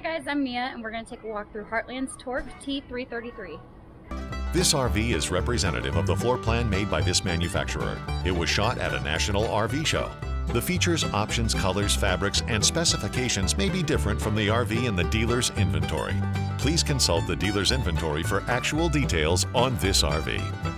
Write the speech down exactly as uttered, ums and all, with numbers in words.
guys, I'm Mia and we're going to take a walk through Heartland-Torque T three thirty-three. This R V is representative of the floor plan made by this manufacturer. It was shot at a national R V show. The features, options, colors, fabrics, and specifications may be different from the R V in the dealer's inventory. Please consult the dealer's inventory for actual details on this R V.